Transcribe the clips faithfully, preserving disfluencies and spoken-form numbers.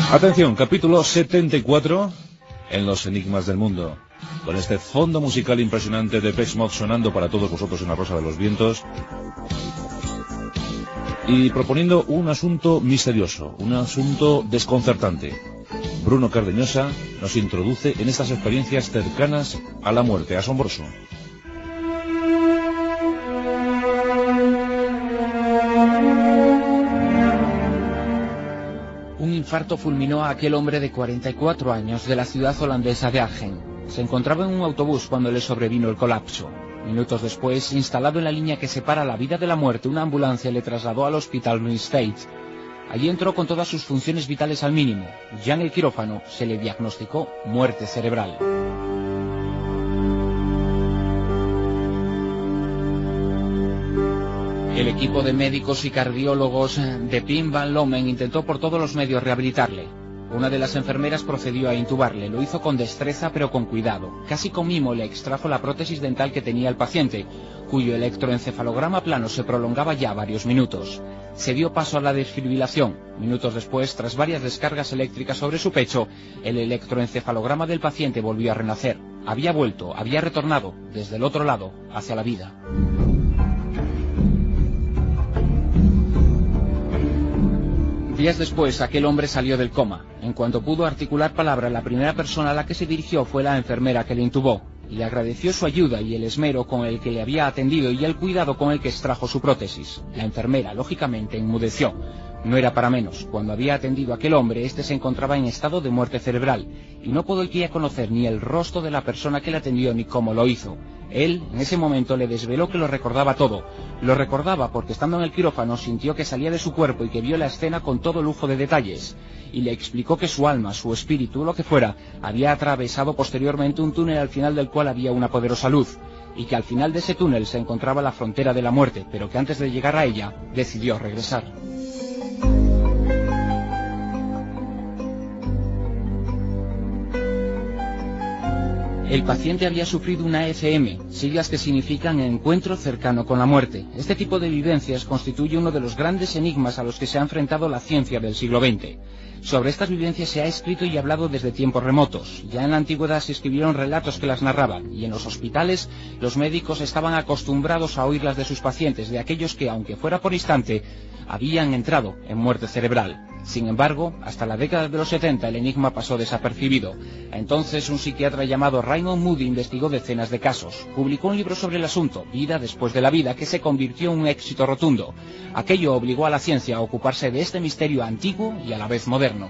Atención, capítulo setenta y cuatro en los enigmas del mundo. Con este fondo musical impresionante de Depeche Mode sonando para todos vosotros en La Rosa de los Vientos. Y proponiendo un asunto misterioso, un asunto desconcertante. Bruno Cardeñosa nos introduce en estas experiencias cercanas a la muerte. Asombroso. Un infarto fulminó a aquel hombre de cuarenta y cuatro años de la ciudad holandesa de Arnhem. Se encontraba en un autobús cuando le sobrevino el colapso. Minutos después, instalado en la línea que separa la vida de la muerte, una ambulancia le trasladó al hospital New State. Allí entró con todas sus funciones vitales al mínimo. Ya en el quirófano se le diagnosticó muerte cerebral. El equipo de médicos y cardiólogos de Pim Van Lommel intentó por todos los medios rehabilitarle. Una de las enfermeras procedió a intubarle, lo hizo con destreza pero con cuidado. Casi con mimo le extrajo la prótesis dental que tenía el paciente, cuyo electroencefalograma plano se prolongaba ya varios minutos. Se dio paso a la desfibrilación. Minutos después, tras varias descargas eléctricas sobre su pecho, el electroencefalograma del paciente volvió a renacer. Había vuelto, había retornado, desde el otro lado, hacia la vida. Días después, aquel hombre salió del coma. En cuanto pudo articular palabra, la primera persona a la que se dirigió fue la enfermera que le intubó. Le agradeció su ayuda y el esmero con el que le había atendido y el cuidado con el que extrajo su prótesis. La enfermera, lógicamente, enmudeció. No era para menos. Cuando había atendido a aquel hombre, éste se encontraba en estado de muerte cerebral, y no podía conocer ni el rostro de la persona que le atendió ni cómo lo hizo. Él, en ese momento, le desveló que lo recordaba todo. Lo recordaba porque, estando en el quirófano, sintió que salía de su cuerpo y que vio la escena con todo lujo de detalles. Y le explicó que su alma, su espíritu, lo que fuera, había atravesado posteriormente un túnel al final del cual había una poderosa luz, y que al final de ese túnel se encontraba la frontera de la muerte, pero que antes de llegar a ella, decidió regresar. El paciente había sufrido una E C M, siglas que significan encuentro cercano con la muerte. Este tipo de vivencias constituye uno de los grandes enigmas a los que se ha enfrentado la ciencia del siglo veinte. Sobre estas vivencias se ha escrito y hablado desde tiempos remotos. Ya en la antigüedad se escribieron relatos que las narraban, y en los hospitales los médicos estaban acostumbrados a oírlas de sus pacientes, de aquellos que, aunque fuera por instante, habían entrado en muerte cerebral. Sin embargo, hasta la década de los setenta el enigma pasó desapercibido. Entonces un psiquiatra llamado Raymond Moody investigó decenas de casos. Publicó un libro sobre el asunto, Vida después de la vida, que se convirtió en un éxito rotundo. Aquello obligó a la ciencia a ocuparse de este misterio antiguo y a la vez moderno.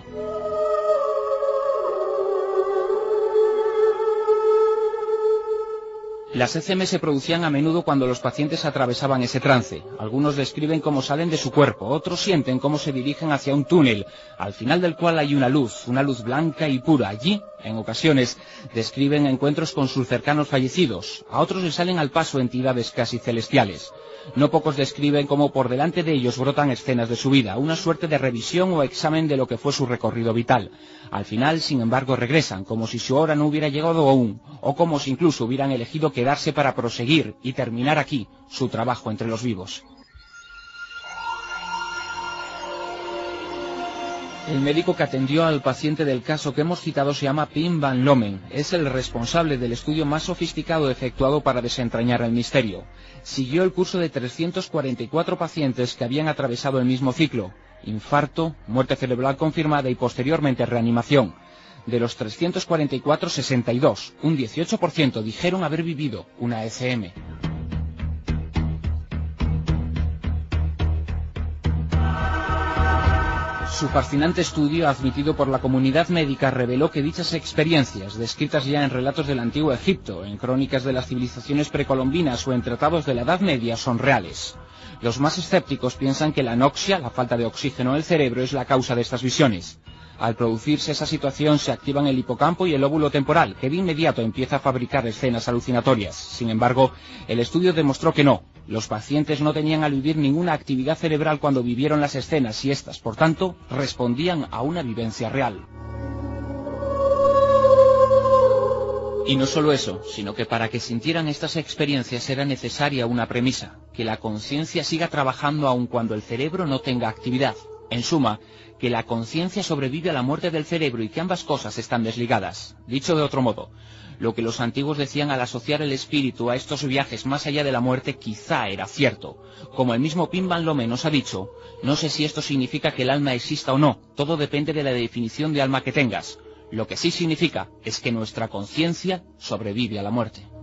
Las E C M se producían a menudo cuando los pacientes atravesaban ese trance. Algunos describen cómo salen de su cuerpo, otros sienten cómo se dirigen hacia un túnel, al final del cual hay una luz, una luz blanca y pura. Allí, en ocasiones, describen encuentros con sus cercanos fallecidos. A otros les salen al paso entidades casi celestiales. No pocos describen cómo por delante de ellos brotan escenas de su vida, una suerte de revisión o examen de lo que fue su recorrido vital. Al final, sin embargo, regresan, como si su hora no hubiera llegado aún, o como si incluso hubieran elegido quedarse para proseguir y terminar aquí su trabajo entre los vivos. El médico que atendió al paciente del caso que hemos citado se llama Pim Van Lommel. Es el responsable del estudio más sofisticado efectuado para desentrañar el misterio. Siguió el curso de trescientos cuarenta y cuatro pacientes que habían atravesado el mismo ciclo: infarto, muerte cerebral confirmada y posteriormente reanimación. De los trescientos cuarenta y cuatro, sesenta y dos, un dieciocho por ciento, dijeron haber vivido una E C M. Su fascinante estudio, admitido por la comunidad médica, reveló que dichas experiencias, descritas ya en relatos del antiguo Egipto, en crónicas de las civilizaciones precolombinas o en tratados de la Edad Media, son reales. Los más escépticos piensan que la anoxia, la falta de oxígeno en el cerebro, es la causa de estas visiones. Al producirse esa situación se activan el hipocampo y el lóbulo temporal, que de inmediato empieza a fabricar escenas alucinatorias. Sin embargo, el estudio demostró que no. Los pacientes no tenían al vivir ninguna actividad cerebral cuando vivieron las escenas y estas, por tanto, respondían a una vivencia real. Y no solo eso, sino que para que sintieran estas experiencias era necesaria una premisa: que la conciencia siga trabajando aun cuando el cerebro no tenga actividad. En suma, que la conciencia sobrevive a la muerte del cerebro y que ambas cosas están desligadas. Dicho de otro modo, lo que los antiguos decían al asociar el espíritu a estos viajes más allá de la muerte quizá era cierto. Como el mismo Pim Van Lommel nos ha dicho, no sé si esto significa que el alma exista o no, todo depende de la definición de alma que tengas. Lo que sí significa es que nuestra conciencia sobrevive a la muerte.